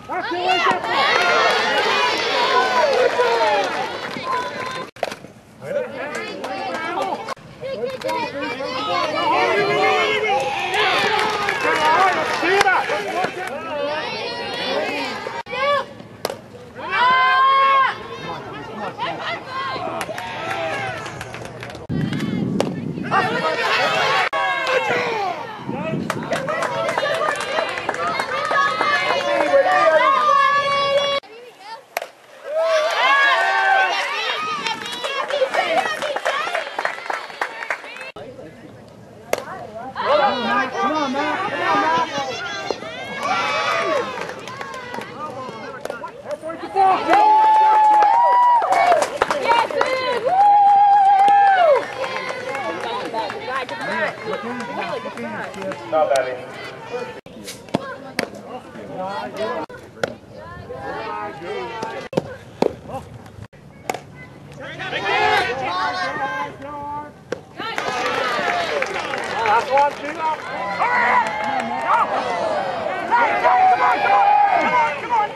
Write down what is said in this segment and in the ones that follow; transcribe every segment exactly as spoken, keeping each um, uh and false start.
Not bad. That's one, two, come on, come on,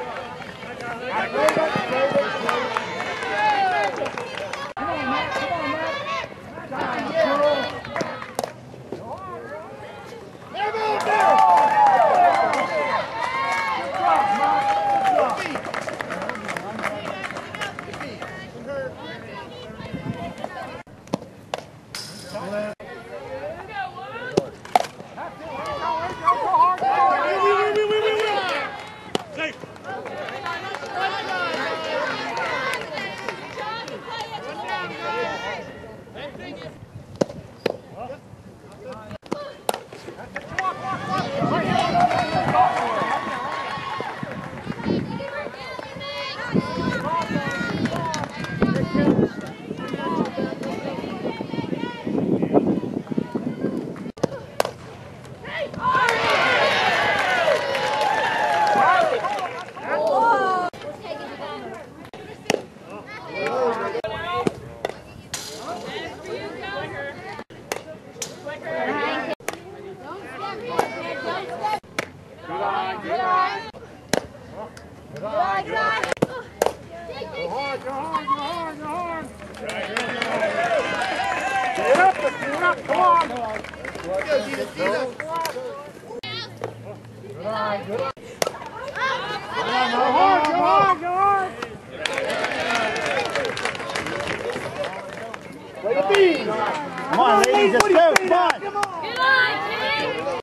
Come on, ladies, let's go. Come on. Come on. Good line, Tim.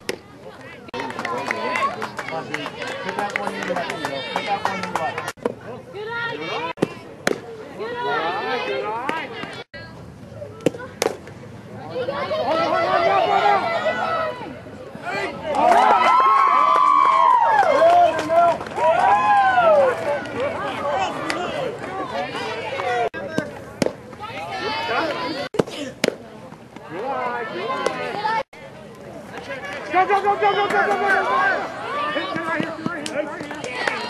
Put that one in the right. Put that one in the right. Good line. Good line. Good line. Good line. Go, go, go, go, go, go, go, go, go! Hit me right here, right here, right here.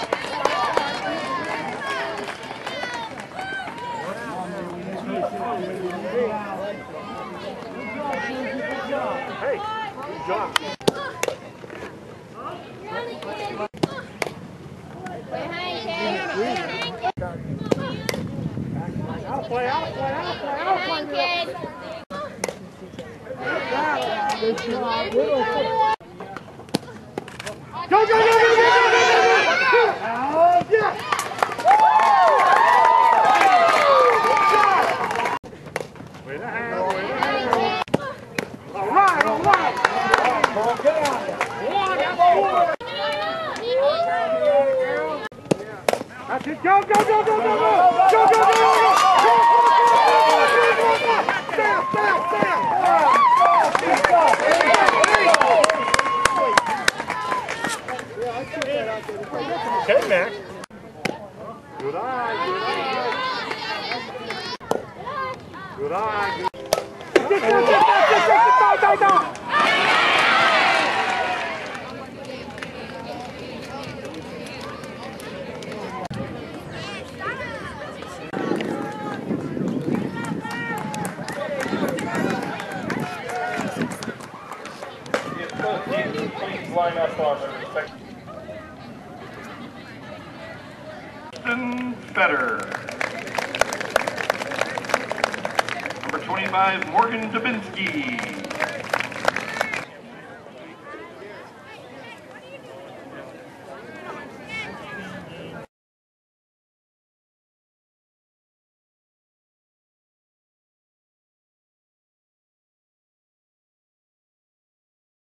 Hey, good job. Out play, out play, out play, out play. Good job. Go, go, go, go, go, go, go, go! Oh, yeah! Way to hand, way to hand. All right, all right. Get out of there. One, four. That's it. Go, go, go, go, go, go! Go, go, go, go, go! Down, down, down! Okay, Mac. Good eye, good eye. Good eye. Get, get, get, get, get, get, get, get, get. Line up on the second. Justin Fetter. Number twenty-five, Morgan Dubinsky.